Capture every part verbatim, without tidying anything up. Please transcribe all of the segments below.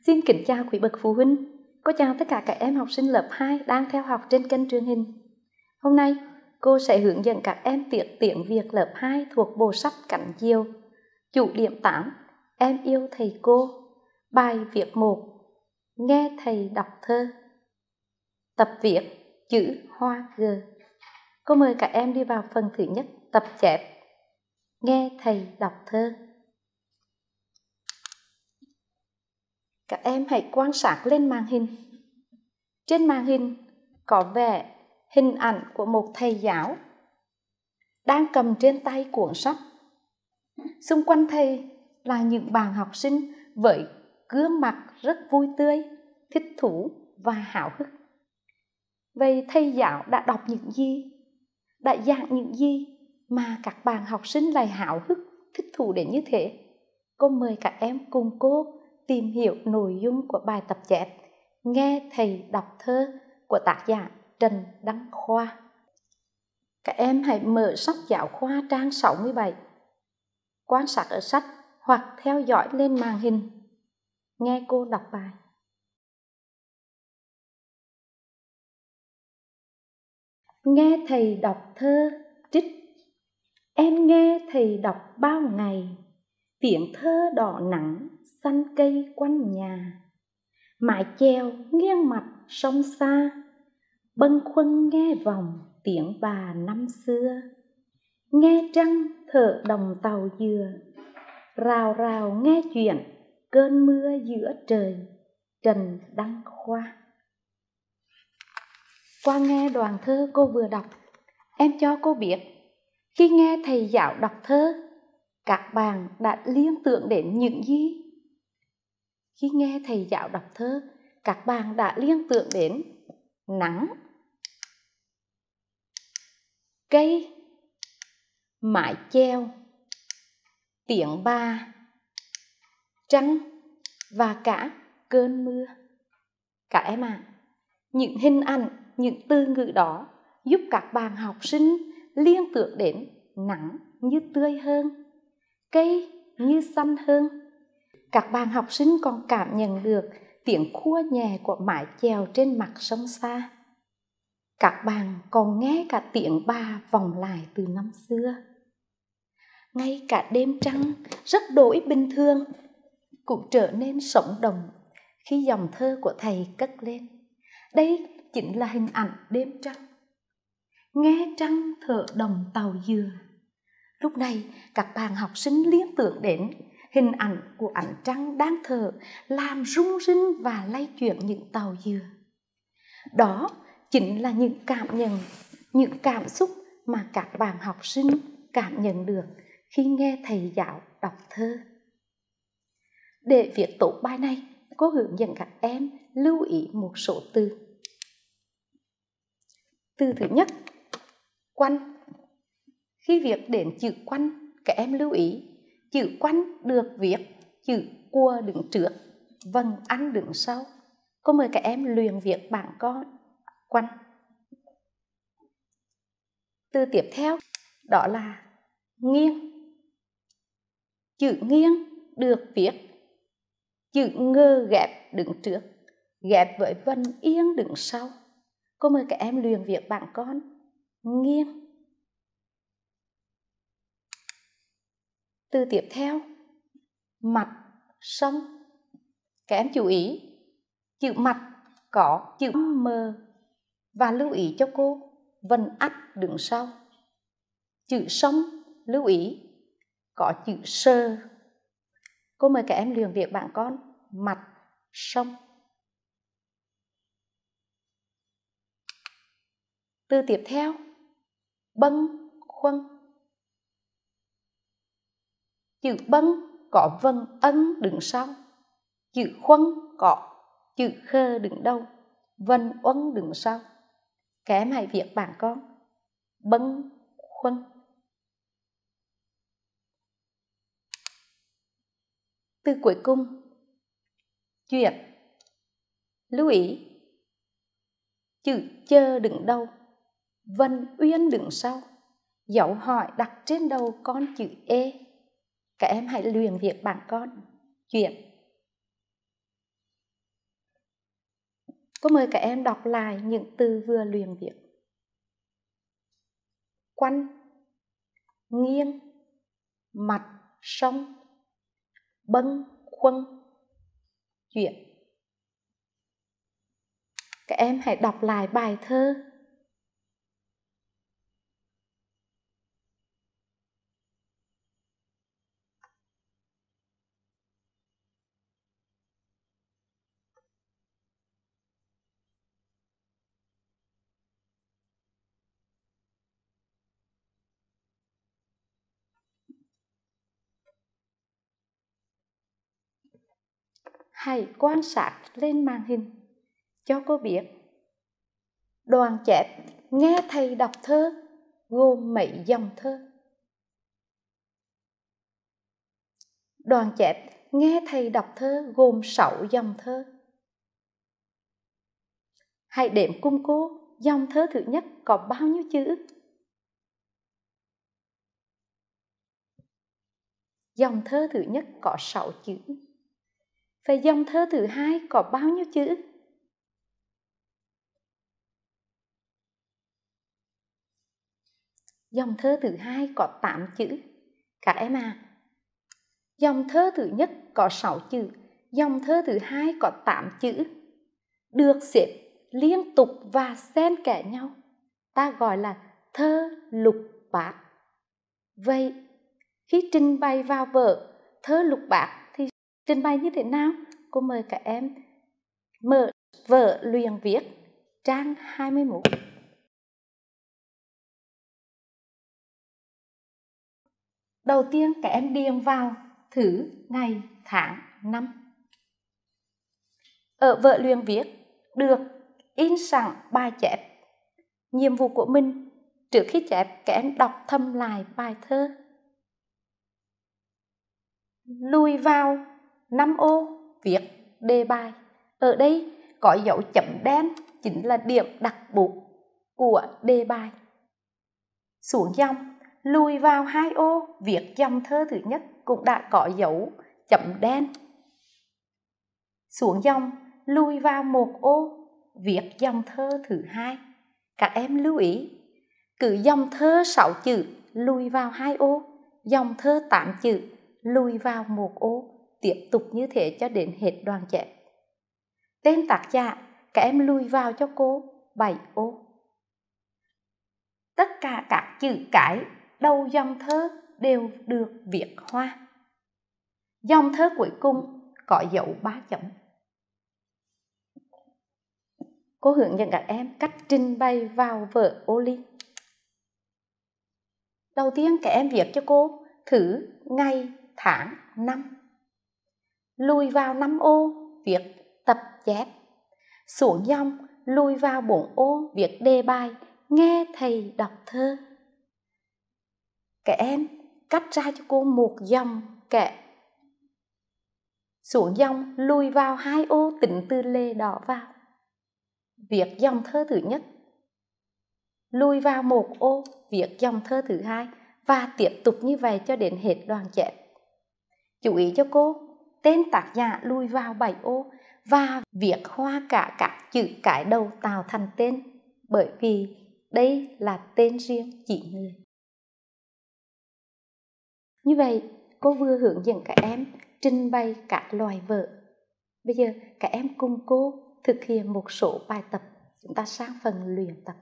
Xin kính chào quý bậc phụ huynh, cô chào tất cả các em học sinh lớp hai đang theo học trên kênh truyền hình. Hôm nay, cô sẽ hướng dẫn các em tiết tiếng Việt lớp hai thuộc bộ sách Cánh Diều. Chủ điểm tám, em yêu thầy cô. Bài viết một, nghe thầy đọc thơ. Tập viết chữ hoa G. Cô mời các em đi vào phần thứ nhất, tập chép nghe thầy đọc thơ. Các em hãy quan sát lên màn hình. Trên màn hình có vẽ hình ảnh của một thầy giáo đang cầm trên tay cuốn sách. Xung quanh thầy là những bạn học sinh với gương mặt rất vui tươi, thích thú và háo hức. Vậy thầy giáo đã đọc những gì? Đã giảng những gì mà các bạn học sinh lại háo hức, thích thú đến như thế? Cô mời các em cùng cô tìm hiểu nội dung của bài tập chép nghe thầy đọc thơ của tác giả Trần Đăng Khoa. Các em hãy mở sách giáo khoa trang sáu mươi bảy, quan sát ở sách hoặc theo dõi lên màn hình. Nghe cô đọc bài. Nghe thầy đọc thơ trích. Em nghe thầy đọc bao ngày, tiếng thơ đỏ nắng xanh cây quanh nhà. Mái chèo nghiêng mặt sông xa, bâng khuâng nghe vòng tiếng bà năm xưa. Nghe trăng thở đồng tàu dừa, rào rào nghe chuyện cơn mưa giữa trời. Trần Đăng Khoa. Qua nghe đoạn thơ cô vừa đọc, em cho cô biết khi nghe thầy giáo đọc thơ, các bạn đã liên tưởng đến những gì? Khi nghe thầy giáo đọc thơ, các bạn đã liên tưởng đến nắng, cây, mái chèo, tiếng bà, trăng và cả cơn mưa. Các em ạ, à, những hình ảnh, những từ ngữ đó giúp các bạn học sinh liên tưởng đến nắng như tươi hơn, cây như xanh hơn. Các bạn học sinh còn cảm nhận được tiếng khua nhẹ của mái chèo trên mặt sông xa. Các bạn còn nghe cả tiếng bà vọng lại từ năm xưa. Ngay cả đêm trăng rất đổi bình thường cũng trở nên sống động khi dòng thơ của thầy cất lên. Đây chính là hình ảnh đêm trăng. Nghe trăng thở đồng tàu dừa. Lúc này các bạn học sinh liên tưởng đến hình ảnh của ánh trăng đang thở làm rung rinh và lay chuyển những tàu dừa. Đó chính là những cảm nhận, những cảm xúc mà các bạn học sinh cảm nhận được khi nghe thầy giáo đọc thơ. Để viết tốt bài này, cô hướng dẫn các em lưu ý một số từ. Từ thứ nhất, quanh. Khi viết đến chữ quanh, các em lưu ý chữ quanh được viết chữ cua đứng trước, vần ăn đứng sau. Cô mời các em luyện viết bảng con quanh. Từ tiếp theo đó là nghiêng. Chữ nghiêng được viết chữ ngơ ghép đứng trước, ghép với vần yên đứng sau. Cô mời các em luyện viết bảng con nghiêng. Từ tiếp theo, mặt sông. Các em chú ý, chữ mặt có chữ M và lưu ý cho cô vần ắt đứng sau. Chữ sông lưu ý có chữ sơ. Cô mời các em luyện viết bảng con mặt sông. Từ tiếp theo, bâng khuâng. Chữ bâng có vần ân đứng sau, chữ khuâng có chữ khơ đứng đầu, vần uân đứng sau. Các em hãy viết bảng con bâng khuâng. Từ cuối cùng, chuyển. Lưu ý chữ chơ đứng đầu, vần uyên đứng sau, dấu hỏi đặt trên đầu con chữ e. Các em hãy luyện viết bảng con chuyển. Cô mời các em đọc lại những từ vừa luyện viết. Quanh, nghiêng, mặt, sông, bâng, khuâng, chuyển. Các em hãy đọc lại bài thơ. Hãy quan sát lên màn hình cho cô biết đoạn chép nghe thầy đọc thơ gồm mấy dòng thơ. Đoạn chép nghe thầy đọc thơ gồm sáu dòng thơ. Hãy đếm cùng cô dòng thơ thứ nhất có bao nhiêu chữ. Dòng thơ thứ nhất có sáu chữ. Vậy dòng thơ thứ hai có bao nhiêu chữ? Dòng thơ thứ hai có tám chữ. Các em à, dòng thơ thứ nhất có sáu chữ, dòng thơ thứ hai có tám chữ. Được xếp liên tục và xen kẽ nhau, ta gọi là thơ lục bát. Vậy khi trình bày vào vở thơ lục bát thì trình bày như thế nào? Cô mời các em mở vở luyện viết trang hai mươi mốt. Đầu tiên các em điền vào thứ, ngày, tháng, năm. Ở vở luyện viết được in sẵn bài chép. Nhiệm vụ của mình trước khi chép, các em đọc thầm lại bài thơ. Lùi vào năm ô viết đề bài. Ở đây có dấu chấm đen chính là điểm đặt bút của đề bài. Xuống dòng, lùi vào hai ô viết dòng thơ thứ nhất cũng đã có dấu chấm đen. Xuống dòng, lùi vào một ô viết dòng thơ thứ hai. Các em lưu ý, cứ dòng thơ sáu chữ lùi vào hai ô, dòng thơ tám chữ lùi vào một ô, tiếp tục như thế cho đến hết đoạn chép. Tên tác giả, các em lùi vào cho cô bảy ô. Tất cả các chữ cái đầu dòng thơ đều được viết hoa. Dòng thơ cuối cùng có dấu ba chấm. Cô hướng dẫn các em cách trình bày vào vở ô ly. Đầu tiên các em viết cho cô thứ, ngày, tháng, năm. Lùi vào năm ô viết tập chép. Xuống dòng, lùi vào bốn ô viết đề bài nghe thầy đọc thơ. Các em cắt ra cho cô một dòng kẻ. Xuống dòng, lùi vào hai ô tính từ lề đỏ vào. Viết dòng thơ thứ nhất. Lùi vào một ô viết dòng thơ thứ hai và tiếp tục như vậy cho đến hết đoạn chép. Chú ý cho cô, tên tác giả lùi vào bảy ô và viết hoa cả các chữ cái đầu tạo thành tên, bởi vì đây là tên riêng chỉ người. Như vậy, cô vừa hướng dẫn các em trình bày các loại vở. Bây giờ các em cùng cô thực hiện một số bài tập. Chúng ta sang phần luyện tập.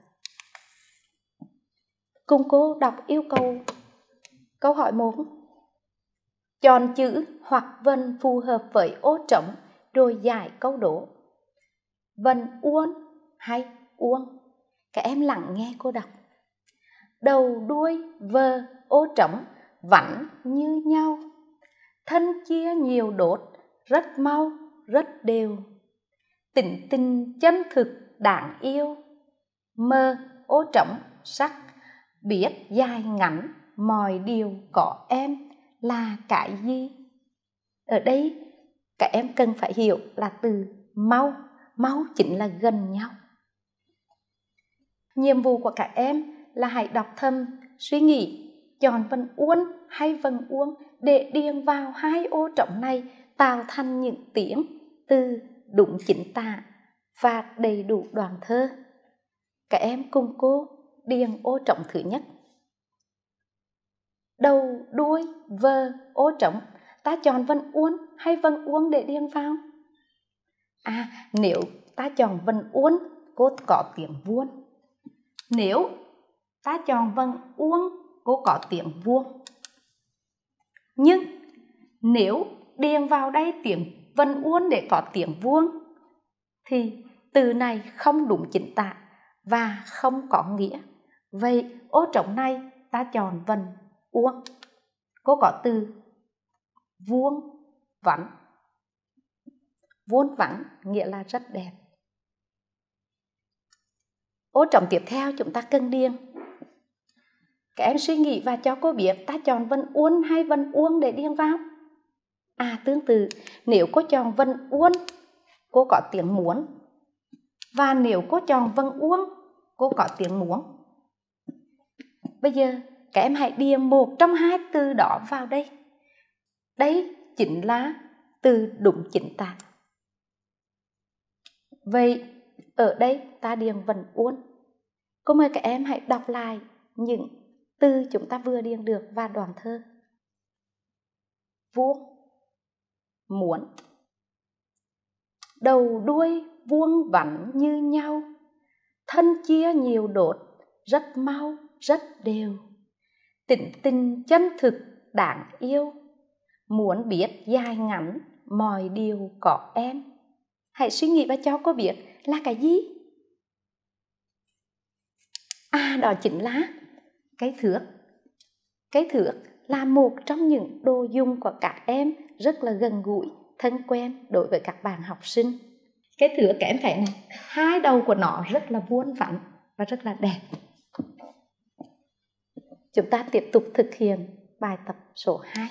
Cùng cô đọc yêu cầu. Câu hỏi một. Chọn chữ hoặc vần phù hợp với ô trống rồi giải câu đố. Vần uốn hay uông? Các em lắng nghe cô đọc. Đầu đuôi vờ ô trống vặn như nhau. Thân chia nhiều đốt rất mau rất đều. Tính tình chân thực đáng yêu. Mờ ô trống sắc biết dài ngắn mọi điều có em là cái gì? Ở đây các em cần phải hiểu là từ mau. Mau chính là gần nhau. Nhiệm vụ của các em là hãy đọc thầm, suy nghĩ, chọn vần uốn hay vần uông để điền vào hai ô trống này tạo thành những tiếng từ đúng chính tả và đầy đủ đoạn thơ. Các em cùng cô điền ô trống thứ nhất. Đầu, đuôi, vơ, ô trống, ta chọn vần uốn hay vần uống để điền vào? À, nếu ta chọn vần uốn, cô có tiếng vuông. Nếu ta chọn vần uống, cô có tiếng vuông. Nhưng nếu điền vào đây tiếng vần uốn để có tiếng vuông, thì từ này không đúng chính tả và không có nghĩa. Vậy ô trống này ta chọn vần uốn. Cô có từ vuông vắn. Vuông vắn nghĩa là rất đẹp. Ô trống tiếp theo chúng ta cần điền. Các em suy nghĩ và cho cô biết ta chọn vần uốn hay vần uông để điền vào. À, tương tự, nếu cô chọn vần uốn, cô có tiếng muốn. Và nếu cô chọn vần uông, cô có tiếng muốn. Bây giờ các em hãy điền một trong hai từ đó vào đây. Đây chính là từ đúng chính tả. Vậy ở đây ta điền vần uốn. Cô mời các em hãy đọc lại những từ chúng ta vừa điền được và đoạn thơ. Vuông, muốn. Đầu đuôi vuông vắn như nhau, thân chia nhiều đốt, rất mau, rất đều. Tính tình chân thực đáng yêu, muốn biết dài ngắn mọi điều có em. Hãy suy nghĩ và cho cô biết là cái gì? À, đó chính là cái thước. Cái thước là một trong những đồ dùng của các em rất là gần gũi, thân quen đối với các bạn học sinh. Cái thước các em thấy này, hai đầu của nó rất là vuông vắn và rất là đẹp. Chúng ta tiếp tục thực hiện bài tập số hai.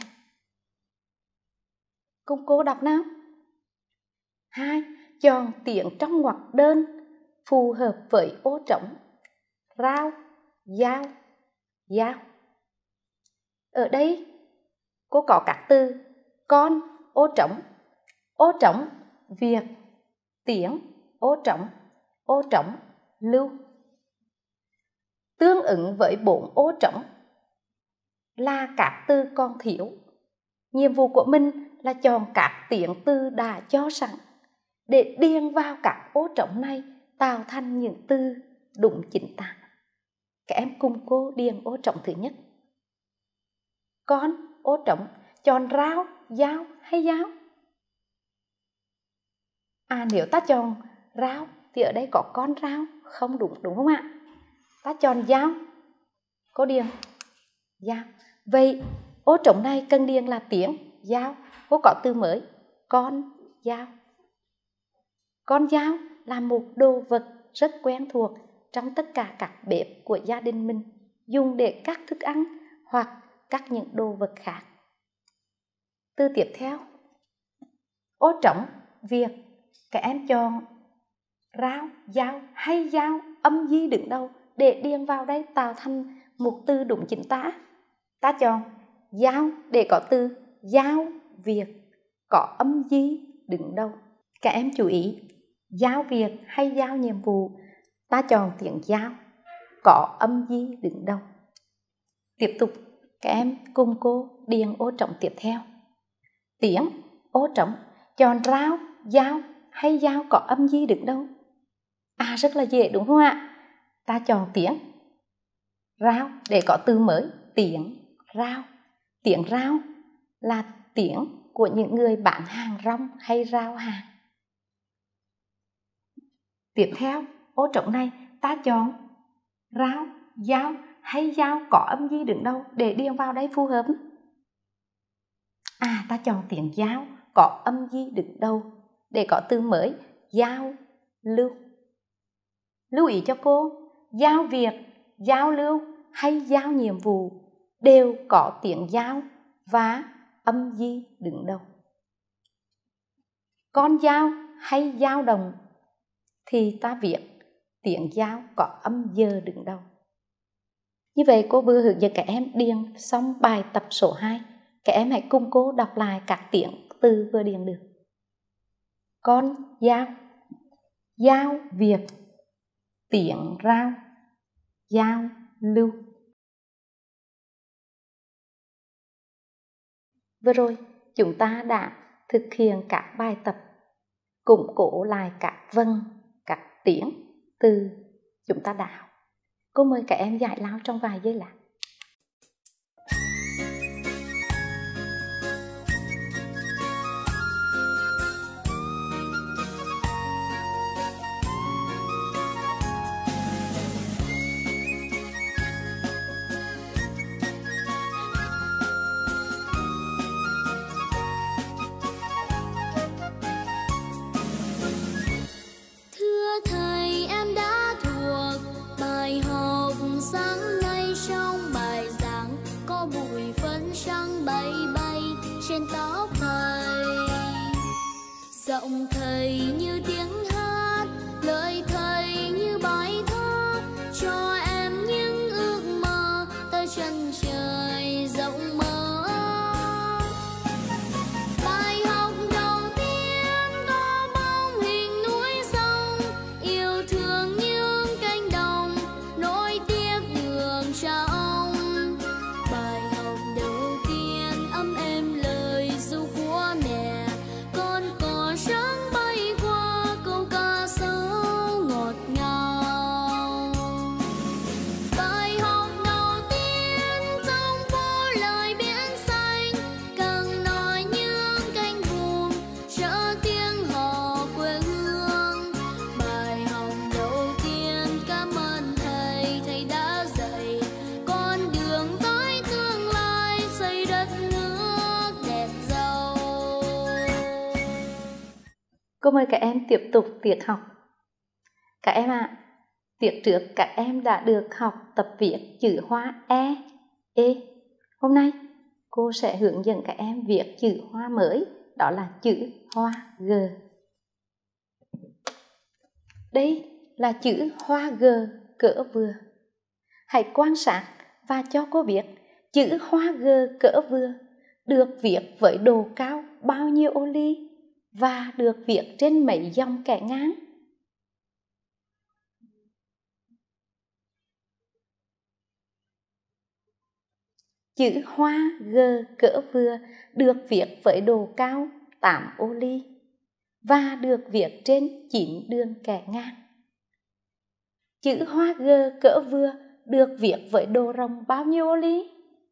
Cùng cô đọc nào. hai. Chọn tiếng trong ngoặc đơn phù hợp với ô trống. Rau, dao, dao. Ở đây cô có các từ con, ô trống, ô trống, việc, tiếng, ô trống, ô trống, lưu. Tương ứng với bốn ô trống là các từ còn thiếu. Nhiệm vụ của mình là chọn các tiếng từ đã cho sẵn để điền vào các ô trống này tạo thành những từ đúng chính tả. Các em cùng cô điền ô trống thứ nhất. Con, ô trống, chọn rau, dao hay dao? À, nếu ta chọn rau thì ở đây có con rau, không đúng, đúng không ạ? Ta chọn dao, cô điền dao. Vậy ô trống này cần điền là tiếng dao. Cô có từ mới, con dao. Con dao là một đồ vật rất quen thuộc trong tất cả các bếp của gia đình mình, dùng để cắt thức ăn hoặc cắt những đồ vật khác. Từ tiếp theo, ô trống, việc. Các em chọn rau, dao hay dao âm di đứng đầu để điền vào đây tạo thành một từ đúng chính tả. Ta chọn dao để có từ giao, việc, có âm di đứng đầu. Các em chú ý, giao việc hay giao nhiệm vụ, ta chọn tiếng giao, có âm di đứng đầu. Tiếp tục, các em cùng cô điền ô trống tiếp theo. Tiếng, ô trống, chọn rau, dao hay dao có âm di đứng đầu? À, rất là dễ đúng không ạ? Ta chọn tiếng rau để có từ mới, tiếng rau. Tiếng rau là tiếng của những người bán hàng rong hay rao hàng. Tiếp theo, ô trống này ta chọn rau, dao hay dao có âm di đứng đầu để điền vào đây phù hợp. À, ta chọn tiếng dao có âm di đứng đầu để có từ mới, giao lưu. Lưu ý cho cô, giao việc, giao lưu hay giao nhiệm vụ đều có tiếng giao và âm di đứng đầu. Con dao hay dao đồng thì ta viết tiếng dao có âm giờ đứng đầu. Như vậy cô vừa hướng dẫn các em điền xong bài tập số hai. Các em hãy cùng cô đọc lại các tiếng từ vừa điền được. Con dao, giao việc, tiếng rao, giao lưu. Vừa rồi chúng ta đã thực hiện các bài tập củng cố lại các vần, các tiếng từ chúng ta đã học. Cô mời các em giải lao trong vài giây lát. Giọng thầy như tiếng hát, lời thầy như bài thơ, cho em những ước mơ tới chân trời rộng mở. Bài học đầu tiên có bóng hình núi sông, yêu thương những cánh đồng nối tiếp đường cha ông. Bài học đầu tiên ấm êm lời ru của mẹ, con cò trắng bay qua câu ca sấu ngọt ngào. Bài học đầu tiên trong phố lời biển xanh, càng nói những cánh buồm chở tiếng hò quê hương. Bài học đầu tiên cảm ơn thầy, thầy đã dạy con đường tới tương lai, xây đất nước đẹp giàu. Cô mời các em tiếp tục tiết học. Các em ạ, à, tiết trước các em đã được học tập viết chữ hoa E, E. Hôm nay cô sẽ hướng dẫn các em viết chữ hoa mới, đó là chữ hoa G. Đây là chữ hoa G cỡ vừa. Hãy quan sát và cho cô biết chữ hoa G cỡ vừa được viết với độ cao bao nhiêu ô ly và được viết trên mấy dòng kẻ ngang. Chữ hoa G cỡ vừa được viết với độ cao tám ô ly và được viết trên chín đường kẻ ngang. Chữ hoa G cỡ vừa được viết với độ rộng bao nhiêu ô ly?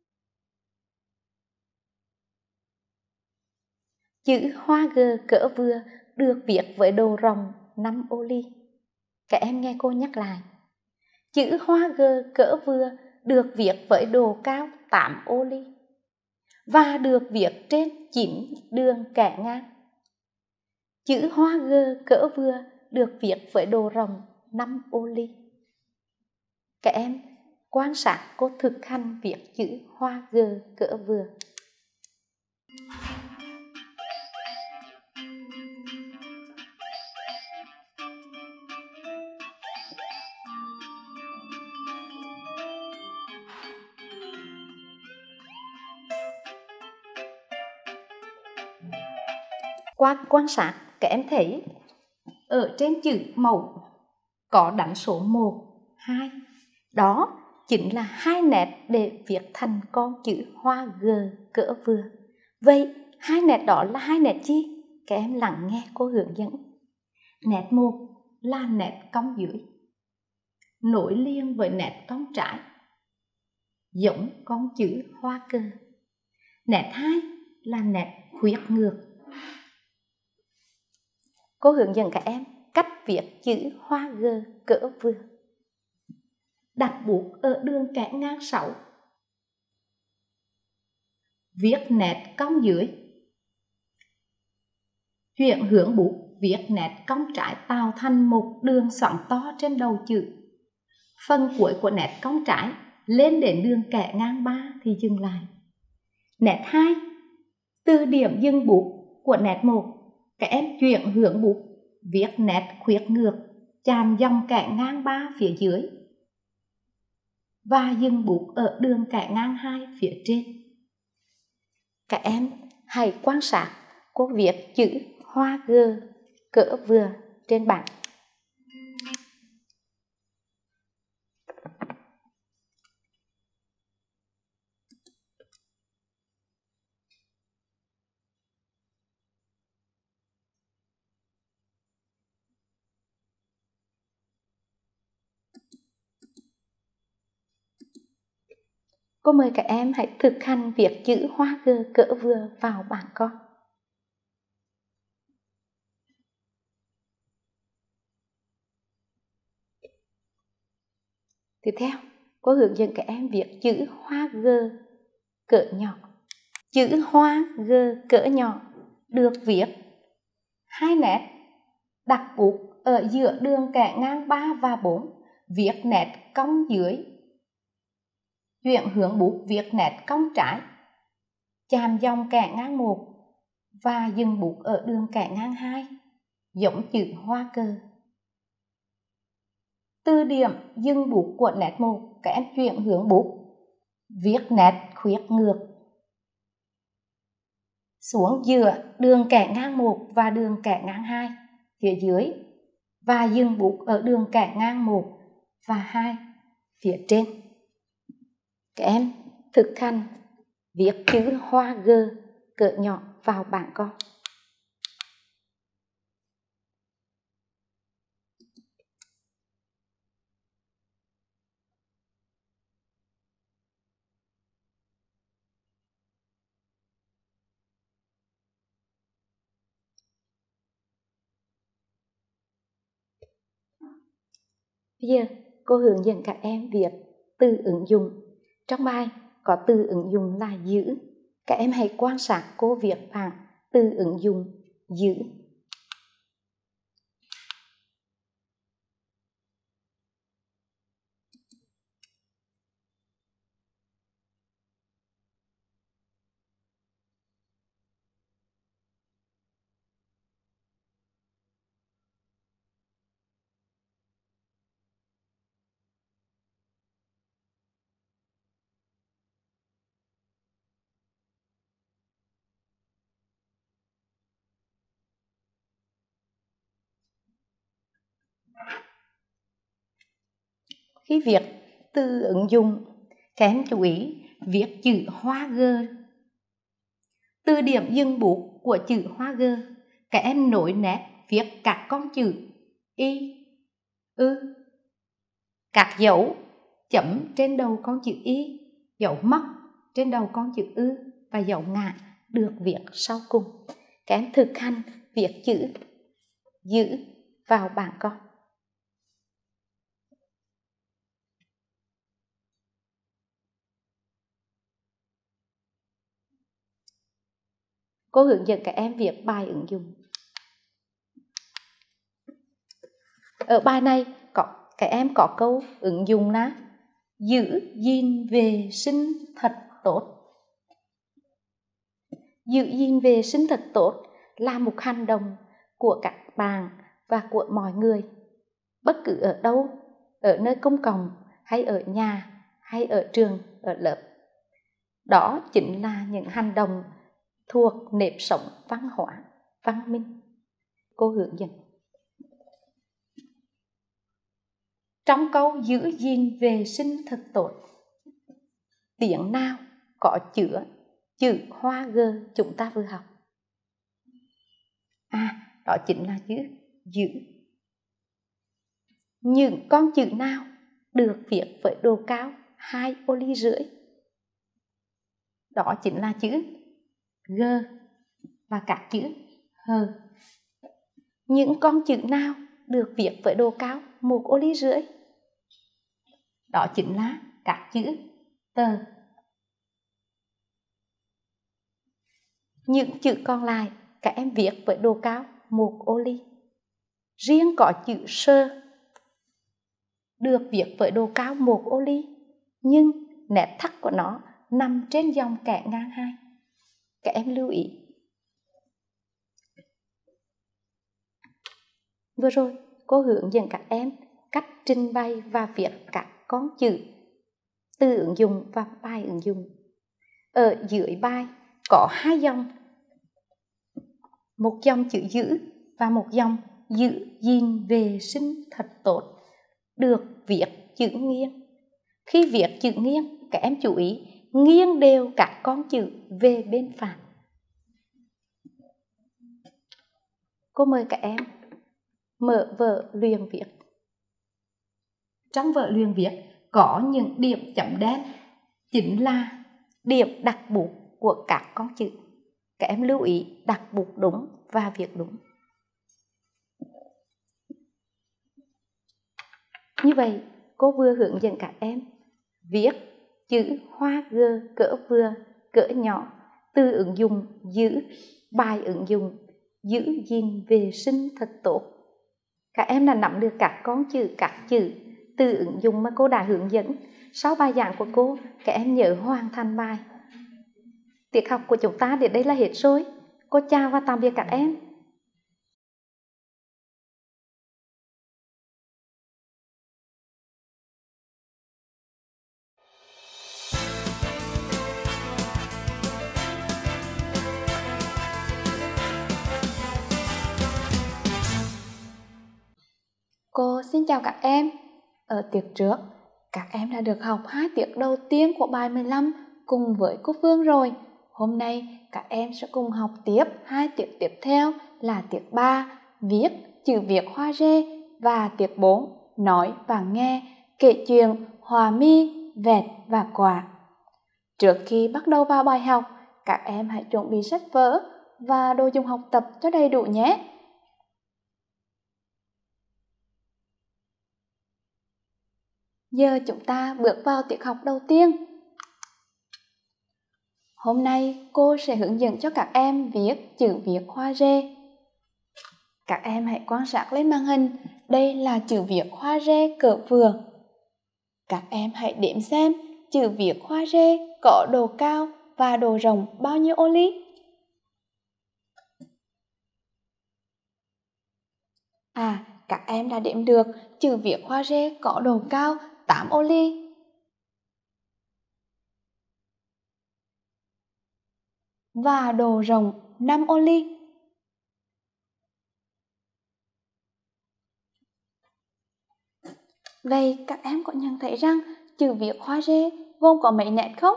Chữ hoa G cỡ vừa được viết với độ rộng năm ô ly. Các em nghe cô nhắc lại. Chữ hoa G cỡ vừa được viết với độ cao tám ô ly và được viết trên chín đường kẻ ngang. Chữ hoa G cỡ vừa được viết với độ rộng năm ô ly. Các em quan sát cô thực hành viết chữ hoa G cỡ vừa. Qua quan sát, các em thấy ở trên chữ mẫu có đánh số một, hai. Đó chính là hai nét để viết thành con chữ hoa G cỡ vừa. Vậy hai nét đó là hai nét chi? Các em lắng nghe cô hướng dẫn. Nét một là nét cong dưới, nối liền với nét cong trái, giống con chữ hoa cờ. Nét hai là nét khuyết ngược. Cô hướng dẫn các em cách viết chữ hoa G cỡ vừa. Đặt bút ở đường kẻ ngang sáu. Viết nét cong dưới. Chuyển hướng bút, viết nét cong trái tạo thành một đường xoắn to trên đầu chữ. Phần cuối của nét cong trái lên đến đường kẻ ngang ba thì dừng lại. Nét hai, từ điểm dừng bút của nét một, các em chuyển hướng bút, viết nét khuyết ngược, chạm dòng kẻ ngang ba phía dưới và dừng bút ở đường kẻ ngang hai phía trên. Các em hãy quan sát cô viết chữ hoa G cỡ vừa trên bảng. Cô mời các em hãy thực hành viết chữ hoa G cỡ vừa vào bảng con. Tiếp theo, cô hướng dẫn các em viết chữ hoa G cỡ nhỏ. Chữ hoa G cỡ nhỏ được viết hai nét, đặt bút ở giữa đường kẻ ngang ba và bốn, viết nét cong dưới, chuyển hướng bút viết nét cong trái, chạm dòng kẻ ngang một và dừng bút ở đường kẻ ngang hai, giống chữ hoa cờ. Từ điểm dừng bút của nét một, các em chuyển hướng bút, viết nét khuyết ngược xuống giữa đường kẻ ngang một và đường kẻ ngang hai phía dưới, và dừng bút ở đường kẻ ngang một và hai phía trên. Các em thực hành viết chữ hoa G cỡ nhỏ vào bảng con. Bây giờ cô hướng dẫn các em viết từ ứng dụng. Trong bài có từ ứng dụng là giữ. Các em hãy quan sát cô viết bảng từ ứng dụng giữ. Khi viết từ ứng dụng, các em chú ý viết chữ hoa G. Từ điểm dừng bút của chữ hoa G, các em nối nét viết các con chữ Y, Ư, các dấu chấm trên đầu con chữ Y, dấu móc trên đầu con chữ Ư và dấu ngã được viết sau cùng. Các em thực hành viết chữ giữ vào bảng con. Cô hướng dẫn các em viết bài ứng dụng. Ở bài này có các em có câu ứng dụng là giữ gìn vệ sinh thật tốt. Giữ gìn vệ sinh thật tốt là một hành động của các bạn và của mọi người, bất cứ ở đâu, ở nơi công cộng hay ở nhà hay ở trường, ở lớp. Đó chính là những hành động thuộc nếp sống văn hóa, văn minh. Cô hướng dẫn. Trong câu giữ gìn vệ sinh thật tốt, tiếng nào có chứa chữ hoa G chúng ta vừa học? À, đó chính là chữ giữ. Những con chữ nào được viết với độ cao hai ô ly rưỡi? Đó chính là chữ G và các chữ H. Những con chữ nào được viết với độ cao một ô ly rưỡi? Đó chính là các chữ tờ. Những chữ còn lại các em viết với độ cao một ô ly. Riêng có chữ sơ được viết với độ cao một ô ly, nhưng nét thắt của nó nằm trên dòng kẻ ngang hai. Các em lưu ý. Vừa rồi cô hướng dẫn các em cách trình bày và viết các con chữ từ ứng dụng và bài ứng dụng. Ở dưới bài có hai dòng, một dòng chữ giữ và một dòng giữ gìn vệ sinh thật tốt, được viết chữ nghiêng. Khi viết chữ nghiêng, các em chú ý nghiêng đều các con chữ về bên phải. Cô mời các em mở vở luyện viết. Trong vở luyện viết có những điểm chấm đen chính là điểm đặt bút của các con chữ. Các em lưu ý đặt bút đúng và viết đúng. Như vậy, cô vừa hướng dẫn các em viết chữ hoa G cỡ vừa, cỡ nhỏ, từ ứng dụng giữ, bài ứng dụng giữ gìn vệ sinh thật tốt. Các em đã nắm được các con chữ, các chữ từ ứng dụng mà cô đã hướng dẫn. Sau bài giảng của cô, các em nhớ hoàn thành bài. Tiết học của chúng ta đến đây là hết rồi. Cô chào và tạm biệt các em. Cô xin chào các em. Ở tiết trước, các em đã được học hai tiết đầu tiên của bài mười lăm cùng với cô Phương rồi. Hôm nay các em sẽ cùng học tiếp hai tiết tiếp theo là tiết ba, viết chữ Việt hoa rê, và tiết bốn, nói và nghe, kể chuyện, hòa mi, vẹt và quả. Trước khi bắt đầu vào bài học, các em hãy chuẩn bị sách vở và đồ dùng học tập cho đầy đủ nhé. Giờ chúng ta bước vào tiết học đầu tiên. Hôm nay cô sẽ hướng dẫn cho các em viết chữ Việt hoa rê. Các em hãy quan sát lên màn hình, đây là chữ Việt hoa rê cỡ vừa. Các em hãy đếm xem chữ Việt hoa rê có độ cao và độ rộng bao nhiêu ô ly. À, các em đã đếm được chữ Việt hoa rê có độ cao tám ô ly. Và độ rộng năm ô ly. Vậy các em có nhận thấy rằng chữ Việt hoa rê gồm có mấy nét không?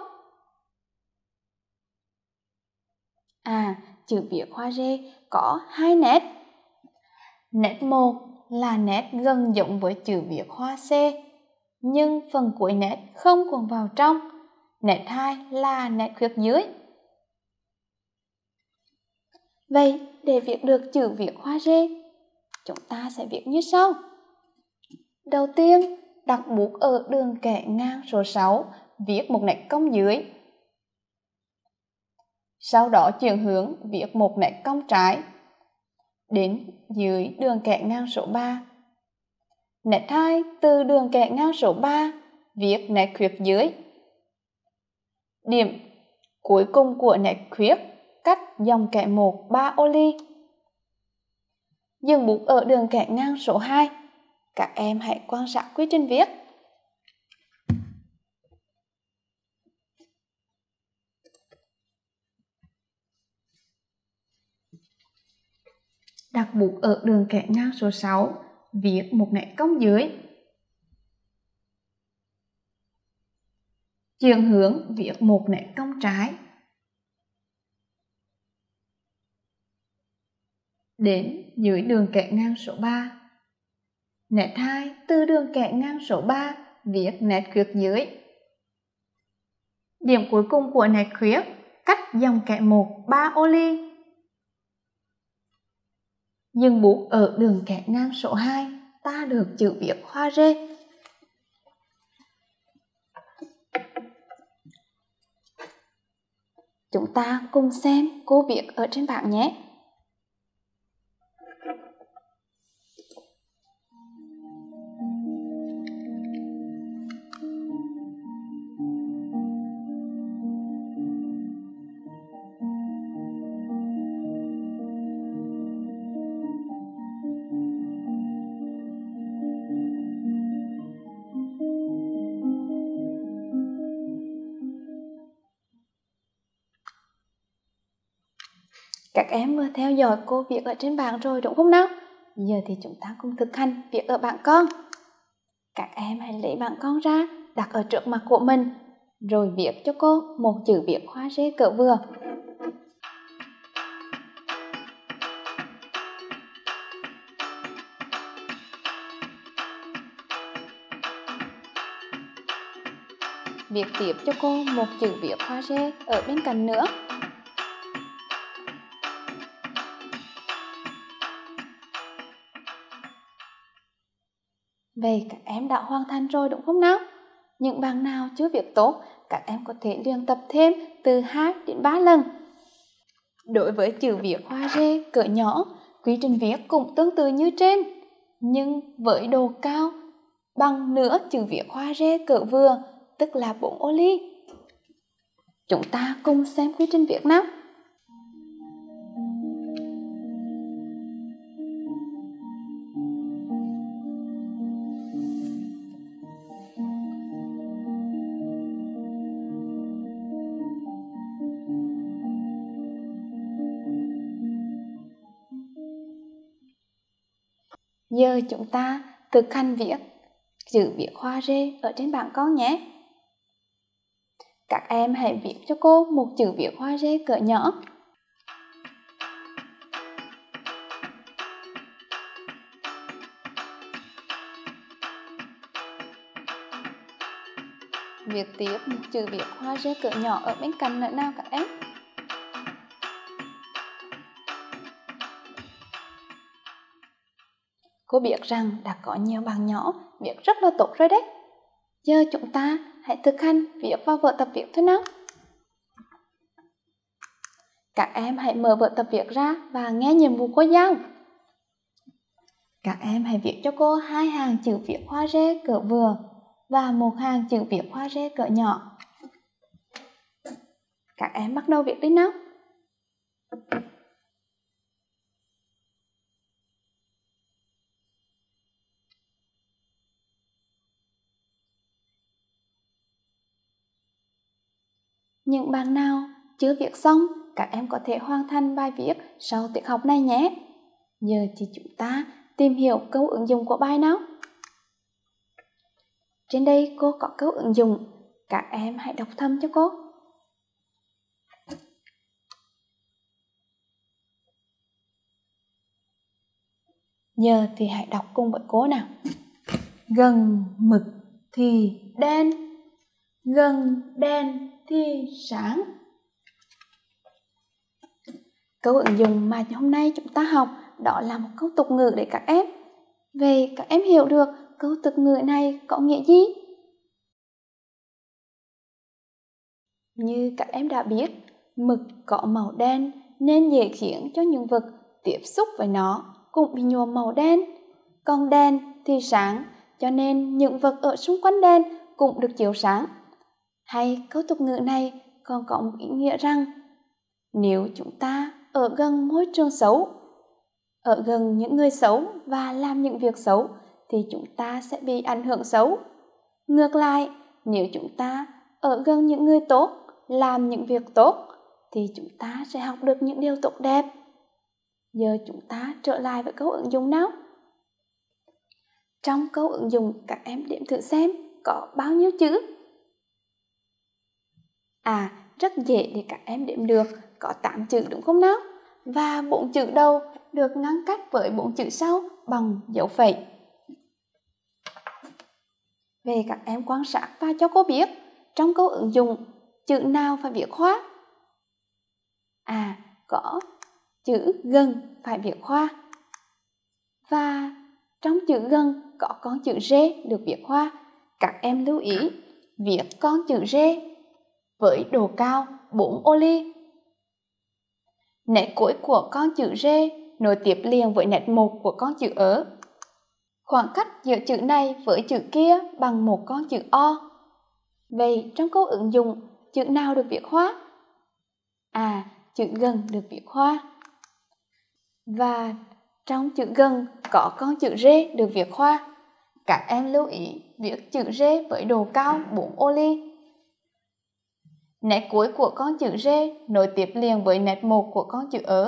À, chữ Việt hoa rê có hai nét. Nét một là nét gần giống với chữ Việt hoa C, nhưng phần cuối nét không cuộn vào trong. Nét hai là nét khuyết dưới. Vậy để viết được chữ Việt hoa rê, chúng ta sẽ viết như sau. Đầu tiên, đặt bút ở đường kẻ ngang số sáu, viết một nét cong dưới. Sau đó chuyển hướng viết một nét cong trái đến dưới đường kẻ ngang số ba. Nét hai từ đường kẻ ngang số ba viết nét khuyết dưới. Điểm cuối cùng của nét khuyết cắt dòng kẻ một ba ô ly. Dừng bút ở đường kẻ ngang số hai. Các em hãy quan sát quy trình viết. Đặt bút ở đường kẻ ngang số sáu, viết một nét cong dưới. Chuyển hướng viết một nét cong trái đến dưới đường kẻ ngang số ba. Nét hai từ đường kẻ ngang số ba viết nét khuyết dưới. Điểm cuối cùng của nét khuyết cắt dòng kẻ một ba ô ly. Dừng bút ở đường kẻ ngang số hai, ta được chữ Việt hoa rê. Chúng ta cùng xem cô viết ở trên bảng nhé. Các em vừa theo dõi cô viết ở trên bảng rồi đúng không nào? Giờ thì chúng ta cùng thực hành viết ở bảng con. Các em hãy lấy bảng con ra, đặt ở trước mặt của mình, rồi viết cho cô một chữ Việt hoa rê cỡ vừa. viết tiếp cho cô một chữ viết hoa rê ở bên cạnh nữa. Vậy các em đã hoàn thành rồi đúng không nào? Những bạn nào chưa viết tốt, các em có thể luyện tập thêm từ hai đến ba lần. Đối với chữ viết hoa rê cỡ nhỏ, quy trình viết cũng tương tự như trên, nhưng với độ cao bằng nửa chữ viết hoa rê cỡ vừa, tức là bốn ô ly. Chúng ta cùng xem quy trình viết nào. Giờ chúng ta thực hành viết chữ viết hoa rê ở trên bảng con nhé. Các em hãy viết cho cô một chữ viết hoa rê cỡ nhỏ. Viết tiếp một chữ viết hoa rê cỡ nhỏ ở bên cạnh nữa nào các em. Cô biết rằng đã có nhiều bạn nhỏ viết rất là tốt rồi đấy. Giờ chúng ta hãy thực hành viết vào vở tập viết thôi nào. Các em hãy mở vở tập viết ra và nghe nhiệm vụ cô giao. Các em hãy viết cho cô hai hàng chữ viết hoa rê cỡ vừa và một hàng chữ viết hoa rê cỡ nhỏ. Các em bắt đầu viết đi nào. Những bạn nào chưa viết xong, các em có thể hoàn thành bài viết sau tiết học này nhé. Giờ thì chúng ta tìm hiểu câu ứng dụng của bài nào. Trên đây cô có câu ứng dụng, các em hãy đọc thầm cho cô. Giờ thì hãy đọc cùng với cô nào. Gần mực thì đen, gần đen thì sáng. Câu ứng dụng mà hôm nay chúng ta học đó là một câu tục ngữ để các em. Vậy các em hiểu được câu tục ngữ này có nghĩa gì? Như các em đã biết, mực có màu đen nên dễ khiến cho những vật tiếp xúc với nó cũng bị nhuộm màu đen. Còn đèn thì sáng, cho nên những vật ở xung quanh đèn cũng được chiếu sáng. Hay câu tục ngữ này còn có một ý nghĩa rằng nếu chúng ta ở gần môi trường xấu, ở gần những người xấu và làm những việc xấu thì chúng ta sẽ bị ảnh hưởng xấu. Ngược lại, nếu chúng ta ở gần những người tốt, làm những việc tốt thì chúng ta sẽ học được những điều tốt đẹp. Giờ chúng ta trở lại với câu ứng dụng nào. Trong câu ứng dụng các em đếm thử xem có bao nhiêu chữ. À, rất dễ để các em đếm được, có tám chữ đúng không nào? Và bốn chữ đầu được ngăn cách với bốn chữ sau bằng dấu phẩy. Về các em quan sát và cho cô biết trong câu ứng dụng chữ nào phải viết hoa. À, có chữ gần phải viết hoa. Và trong chữ gần có con chữ rê được viết hoa. Các em lưu ý viết con chữ rê với độ cao bốn ô ly. Nét cuối của con chữ rê nối tiếp liền với nét một của con chữ ớ. Khoảng cách giữa chữ này với chữ kia bằng một con chữ O. Vậy trong câu ứng dụng chữ nào được viết hoa? À, chữ gần được viết hoa. Và trong chữ gần có con chữ rê được viết hoa. Các em lưu ý viết chữ rê với độ cao bốn ô ly. Nét cuối của con chữ rê nối tiếp liền với nét một của con chữ ớ.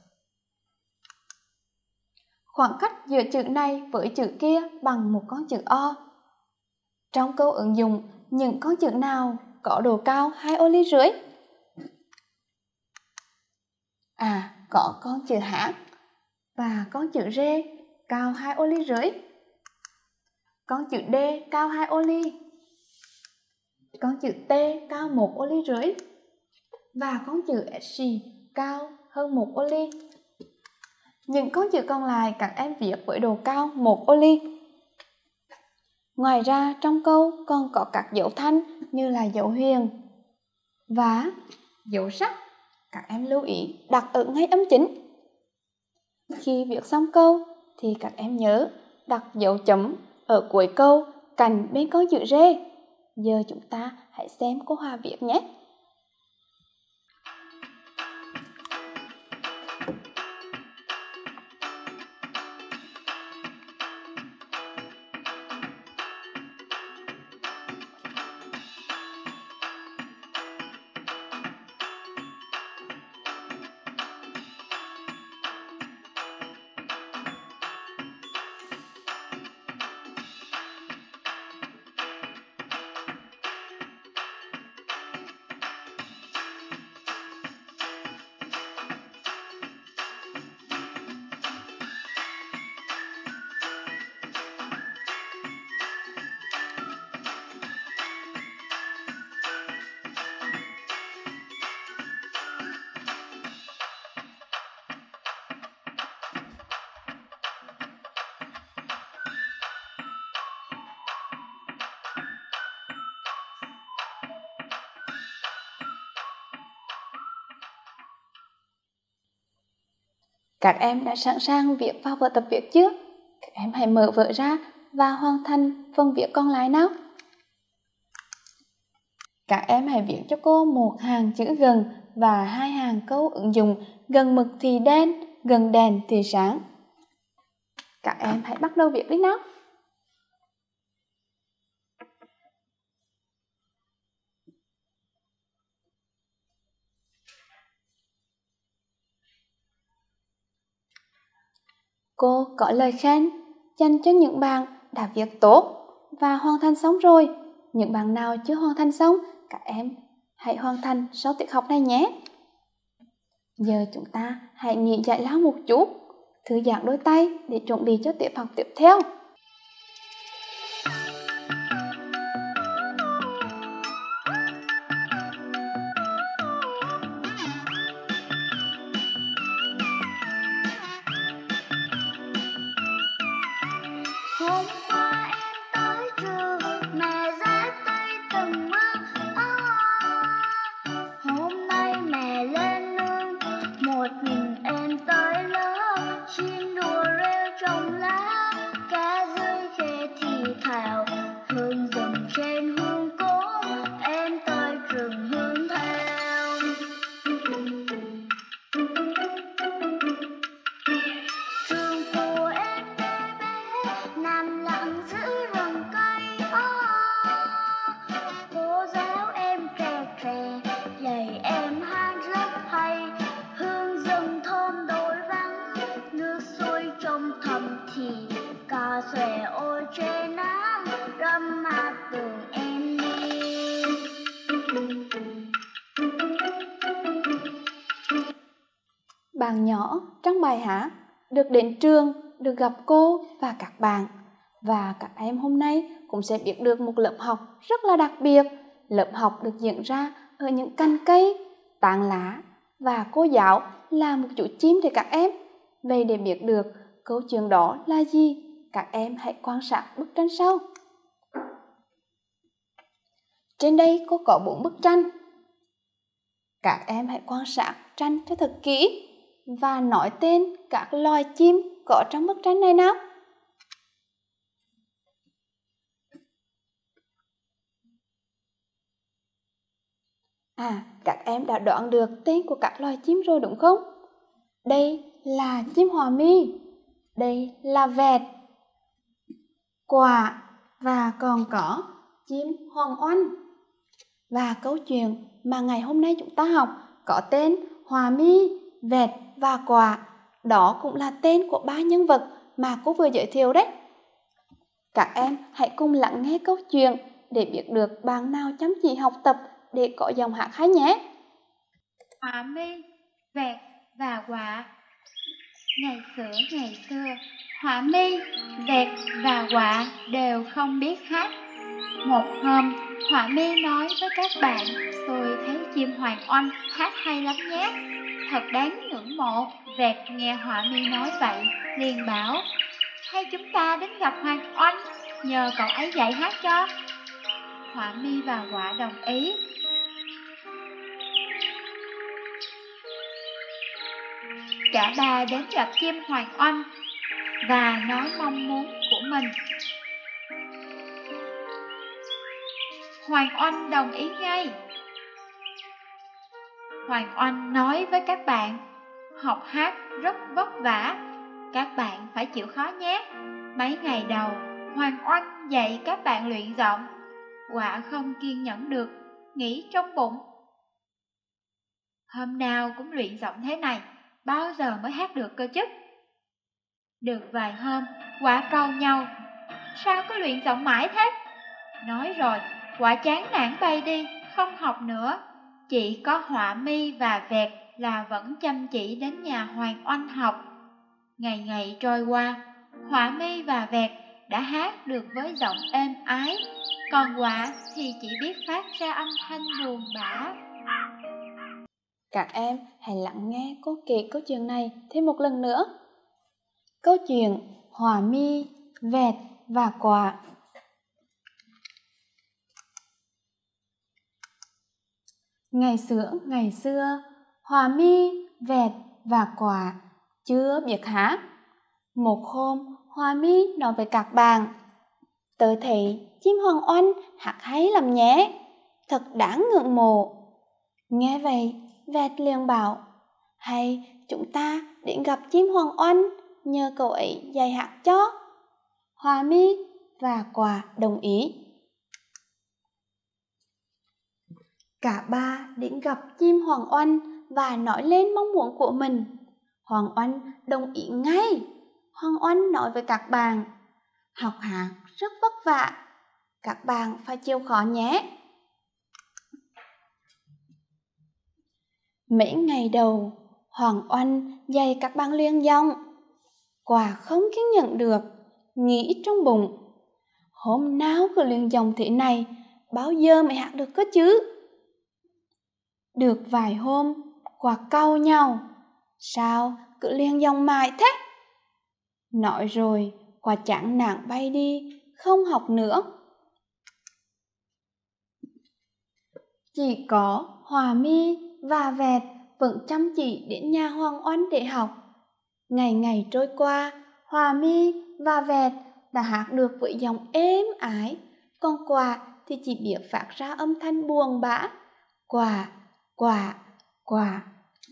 Khoảng cách giữa chữ này với chữ kia bằng một con chữ O. Trong câu ứng dụng, những con chữ nào có độ cao hai ô ly rưỡi? À, có con chữ H và con chữ R cao hai ô ly rưỡi. Con chữ D cao hai ô ly. con chữ T cao một ô ly rưỡi và con chữ S cao hơn một ô ly. Những con chữ còn lại các em viết với độ cao một ô ly. Ngoài ra trong câu còn có các dấu thanh như là dấu huyền và dấu sắc. Các em lưu ý đặt ở ngay âm chính. Khi viết xong câu thì các em nhớ đặt dấu chấm ở cuối câu cạnh bên con chữ R. Giờ chúng ta hãy xem cô Hòa viết nhé. Các em đã sẵn sàng viết vào vở tập viết chưa? Các em hãy mở vở ra và hoàn thành phần viết còn lại nào. Các em hãy viết cho cô một hàng chữ gần và hai hàng câu ứng dụng gần mực thì đen, gần đèn thì sáng. Các em hãy bắt đầu viết đi nào. Cô có lời khen dành cho những bạn đã viết tốt và hoàn thành xong rồi. Những bạn nào chưa hoàn thành xong, các em hãy hoàn thành sau tiết học này nhé. Giờ chúng ta hãy nghỉ giải lao một chút, thư giãn đôi tay để chuẩn bị cho tiết học tiếp theo. Hôm qua em tới trường, mẹ dắt tay từng bước. Hôm nay mẹ lên nương, một mình em tới lớp. Chim đùa reo trong lá, cá rơi khẽ thì thào. Hương rừng trên hương cốm, em tới trường hương theo. Trường của em bé bé nằm lặng giữa rừng cây. Cô giáo em trẻ trẻ dạy em hát rất hay. Hương rừng thơm đôi vắng, nước suối trong thầm thì cà xòe ôi trên nắng râm mát đường em đi. Bạn nhỏ trong bài hát được đến trường, được gặp cô và các bạn. Và các em hôm nay cũng sẽ biết được một lớp học rất là đặc biệt. Lớp học được diễn ra ở những cành cây, tán lá và cô giáo là một chú chim để các em. Vậy để biết được câu chuyện đó là gì, các em hãy quan sát bức tranh sau. Trên đây cô có bốn bức tranh. Các em hãy quan sát tranh cho thật kỹ và nói tên các loài chim có trong bức tranh này nào. À, các em đã đoán được tên của các loài chim rồi đúng không? Đây là chim hòa mi, đây là vẹt, quạ và còn có chim hoàng oanh. Và câu chuyện mà ngày hôm nay chúng ta học có tên hòa mi, vẹt và quạ. Đó cũng là tên của ba nhân vật mà cô vừa giới thiệu đấy. Các em hãy cùng lắng nghe câu chuyện để biết được bạn nào chăm chỉ học tập để có dòng hát hay nhé. Hòa mi, vẹt và quạ. Ngày xưa ngày xưa, Hòa mi, vẹt và quạ đều không biết hát. Một hôm, Họa mi nói với các bạn, tôi thấy chim hoàng oanh hát hay lắm nhé, thật đáng ngưỡng mộ. Vẹt nghe Họa mi nói vậy, liền bảo, hay chúng ta đến gặp hoàng oanh, nhờ cậu ấy dạy hát cho. Họa mi và Quạ đồng ý. Cả ba đến gặp chim hoàng oanh và nói mong muốn của mình. Hoàng oanh đồng ý ngay. Hoàng oanh nói với các bạn, học hát rất vất vả, các bạn phải chịu khó nhé. Mấy ngày đầu, Hoàng oanh dạy các bạn luyện giọng. Quạ không kiên nhẫn được, nghĩ trong bụng, hôm nào cũng luyện giọng thế này, bao giờ mới hát được cơ chứ? Được vài hôm, Quạ cau nhau, sao cứ luyện giọng mãi thế? Nói rồi, Quạ chán nản bay đi, không học nữa. Chỉ có Họa mi và Vẹt là vẫn chăm chỉ đến nhà Hoàng oanh học. Ngày ngày trôi qua, Họa mi và Vẹt đã hát được với giọng êm ái, còn Quạ thì chỉ biết phát ra âm thanh buồn bã. Các em hãy lắng nghe cô kể câu chuyện này thêm một lần nữa. Câu chuyện Họa mi, Vẹt và Quạ. Ngày xưa, ngày xưa, Họa mi, Vẹt và Quạ chưa biết hát. Một hôm, Họa mi nói với các bạn, tớ thấy chim hoàng oanh hát hay lắm nhé, thật đáng ngưỡng mộ. Nghe vậy, Vẹt liền bảo, hay chúng ta đến gặp chim hoàng oanh, nhờ cậu ấy dạy hát cho. Họa mi và Quạ đồng ý. Cả ba đến gặp chim hoàng oanh và nói lên mong muốn của mình. Hoàng oanh đồng ý ngay. Hoàng oanh nói với các bạn, học hát rất vất vả, các bạn phải chịu khó nhé. Mấy ngày đầu, Hoàng oanh dạy các bạn luyện giọng. Quạ không kiên nhẫn được, nghĩ trong bụng, hôm nào cứ luyện giọng thế này, bao giờ mới hát được cơ chứ? Được vài hôm, Quạ cau nhau, sao cứ luyện giọng mãi thế? Nói rồi, Quạ chán nản bay đi, không học nữa. Chỉ có Họa mi và Vẹt vẫn chăm chỉ đến nhà Hoàng oanh để học. Ngày ngày trôi qua, Họa mi và Vẹt đã hát được với giọng êm ái, còn Quạ thì chỉ biết phát ra âm thanh buồn bã, quạ, quạ, quạ.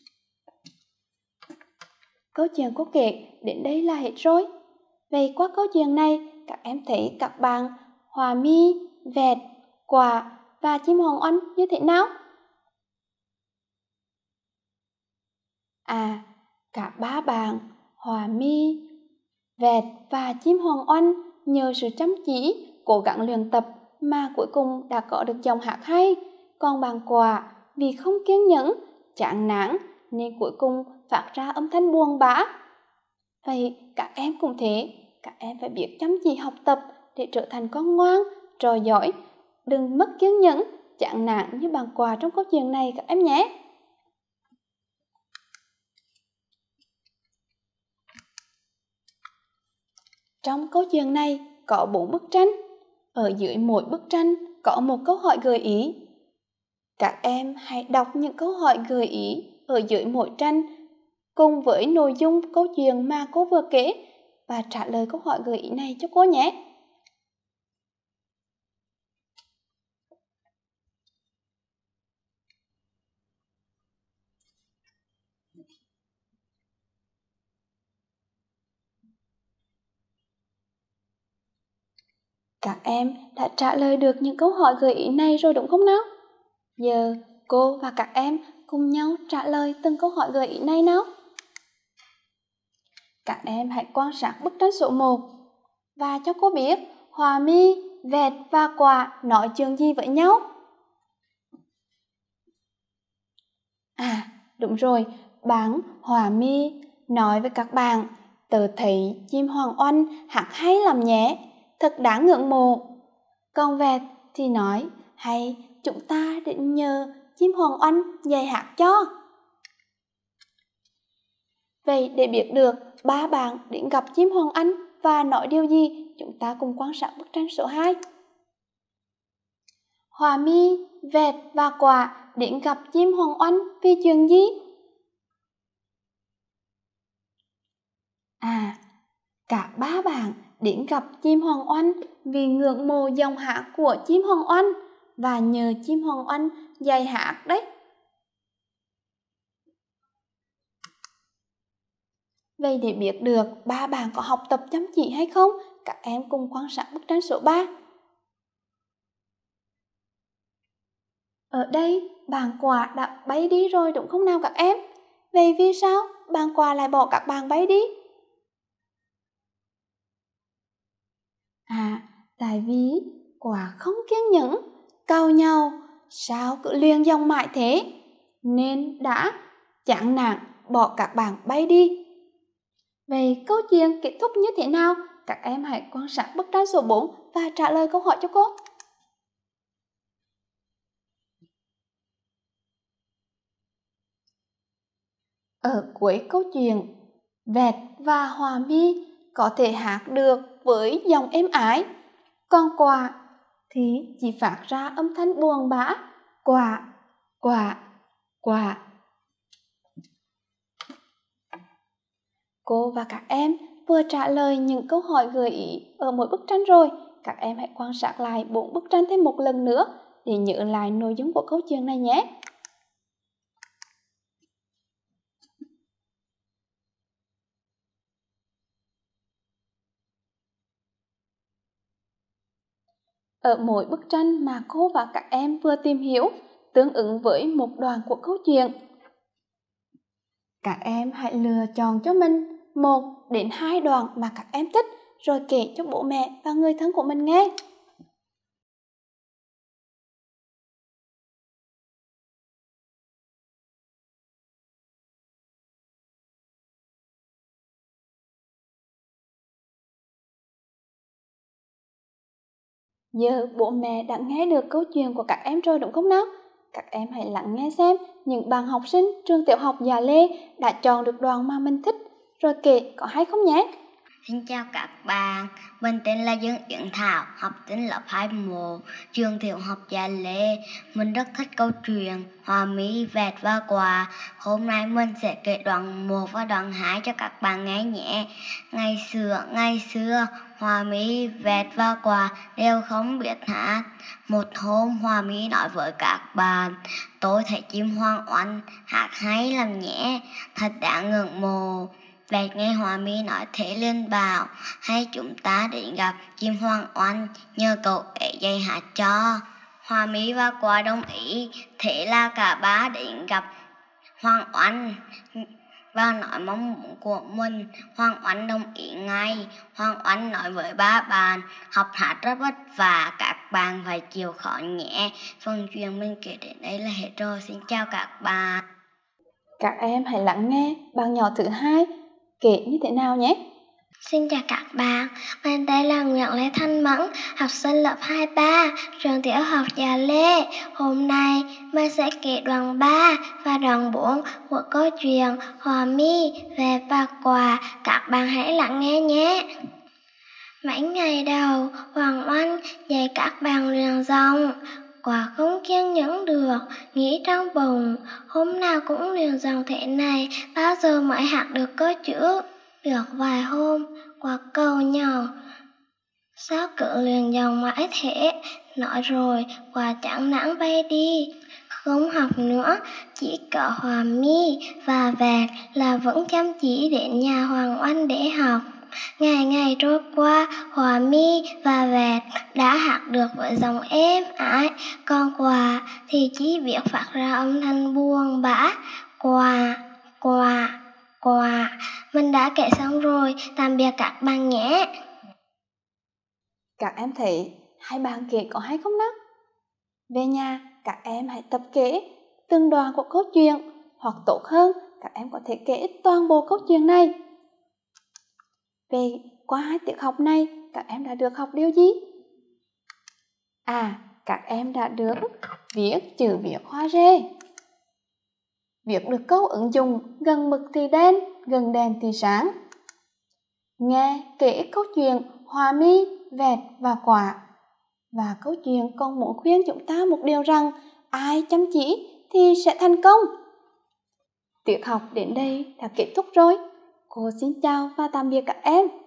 Câu chuyện cô kể đến đây là hết rồi. Vậy qua câu chuyện này, các em thấy các bạn Họa mi, Vẹt, Quạ và chim hoàng oanh như thế nào? À, cả ba bạn Họa mi, Vẹt và chim hoàng oanh nhờ sự chăm chỉ, cố gắng luyện tập mà cuối cùng đã có được giọng hát hay. Còn bạn Quạ vì không kiên nhẫn, chán nản nên cuối cùng phát ra âm thanh buồn bã. Vậy các em cũng thế, các em phải biết chăm chỉ học tập để trở thành con ngoan, trò giỏi. Đừng mất kiên nhẫn, chán nản như bạn Quạ trong câu chuyện này các em nhé. Trong câu chuyện này có bốn bức tranh. Ở dưới mỗi bức tranh có một câu hỏi gợi ý. Các em hãy đọc những câu hỏi gợi ý ở dưới mỗi tranh cùng với nội dung câu chuyện mà cô vừa kể và trả lời câu hỏi gợi ý này cho cô nhé. Các em đã trả lời được những câu hỏi gợi ý này rồi đúng không nào? Giờ cô và các em cùng nhau trả lời từng câu hỏi gợi ý này nào. Các em hãy quan sát bức tranh số một và cho cô biết Họa mi, Vẹt và Quạ nói chuyện gì với nhau. À, đúng rồi, bạn Họa mi nói với các bạn, tớ thấy chim hoàng oanh hát hay lắm nhé, thật đáng ngưỡng mộ. Còn vẹt thì nói, hay chúng ta định nhờ chim hoàng oanh dạy hát cho. Vậy để biết được ba bạn đến gặp chim hoàng oanh và nói điều gì, chúng ta cùng quan sát bức tranh số hai. Hòa mi, vẹt và quả đến gặp chim hoàng oanh vì chuyện gì? À, cả ba bạn đến gặp chim hoàng oanh vì ngưỡng mộ dòng hát của chim hoàng oanh và nhờ chim hoàng oanh dạy hát đấy. Vậy để biết được ba bạn có học tập chăm chỉ hay không, các em cùng quan sát bức tranh số ba. Ở đây, bạn quả đã bay đi rồi đúng không nào các em? Vậy vì sao bạn quả lại bỏ các bạn bay đi? À, tại vì quả không kiên nhẫn, cau nhau, sao cứ luyên dòng mãi thế, nên đã chán nản bỏ các bạn bay đi. Vậy câu chuyện kết thúc như thế nào? Các em hãy quan sát bức tranh số bốn và trả lời câu hỏi cho cô. Ở cuối câu chuyện, vẹt và hòa mi có thể hát được với giọng êm ái, còn quả thì chỉ phát ra âm thanh buồn bã, quả, quả, quả. Cô và các em vừa trả lời những câu hỏi gợi ý ở mỗi bức tranh rồi. Các em hãy quan sát lại bốn bức tranh thêm một lần nữa để nhớ lại nội dung của câu chuyện này nhé. Ở mỗi bức tranh mà cô và các em vừa tìm hiểu tương ứng với một đoạn của câu chuyện. Các em hãy lựa chọn cho mình một đến hai đoạn mà các em thích rồi kể cho bố mẹ và người thân của mình nghe. Giờ bố mẹ đã nghe được câu chuyện của các em rồi đúng không nào? Các em hãy lắng nghe xem những bạn học sinh trường tiểu học Già Lê đã chọn được đoạn mà mình thích rồi kể có hay không nhé. Xin chào các bạn, mình tên là Dương Yến Thảo, học sinh lớp hai một, trường tiểu học Già Lê. Mình rất thích câu chuyện Hòa mi, vẹt và quả. Hôm nay mình sẽ kể đoạn một và đoạn hai cho các bạn nghe nhé. Ngày xưa, ngày xưa, Hòa mi, vẹt và quả đều không biết hát. Một hôm Hòa mi nói với các bạn, tôi thấy chim hoàng oanh hát hay lắm nhé, thật đáng ngưỡng mộ. Vẹt nghe Hòa mi nói thế liền bảo, hay chúng ta đến gặp chim hoàng oanh, nhờ cậu ấy dạy hát cho. Hòa mi và quả đồng ý, thế là cả ba đến gặp hoàng oanh và nói mong muốn của mình. Hoàng oanh đồng ý ngay. Hoàng oanh nói với ba bạn, học hát rất vất vả, các bạn phải chịu khó nhẹ. Phần chuyện mình kể đến đây là hết rồi. Xin chào các bạn. Các em hãy lắng nghe bạn nhỏ thứ hai kể như thế nào nhé. Xin chào các bạn, mình đây là Nguyễn Lê Thanh Mẫn, học sinh lớp hai ba, trường tiểu học Già Lê. Hôm nay mình sẽ kể đoạn ba và đoạn bốn của câu chuyện Hòa mi, vẹt và quả. Các bạn hãy lắng nghe nhé. Mấy ngày đầu, Hoàng Oanh dạy các bạn luyện giọng. Quả không kiên nhẫn được, nghĩ trong bụng, hôm nào cũng luyện giọng thế này, bao giờ mới học được câu chữ. Được vài hôm, quả cầu nhau, sao cứ luyện giọng mãi thế, nói rồi quả chẳng nản bay đi. Không học nữa, chỉ có Hòa mi và vẹt là vẫn chăm chỉ đến nhà Hoàng Oanh để học. Ngày ngày trôi qua, Hòa mi và vẹt đã học được với giọng êm ái, còn quả thì chỉ biết phát ra âm thanh buồn bã, quả, quả, quả. Mình đã kể xong rồi, tạm biệt các bạn nhé. Các em thấy hai bạn kể có hay không nào? Về nhà, các em hãy tập kể từng đoạn của câu chuyện, hoặc tốt hơn, các em có thể kể toàn bộ câu chuyện này. Về qua hai tiết học này, các em đã được học điều gì? À, các em đã được viết chữ viết hoa rê. Viết được câu ứng dụng gần mực thì đen, gần đèn thì sáng. Nghe kể câu chuyện hoa mi, vẹt và quả. Và câu chuyện còn muốn khuyên chúng ta một điều rằng ai chăm chỉ thì sẽ thành công. Tiết học đến đây đã kết thúc rồi. Cô xin chào và tạm biệt các em.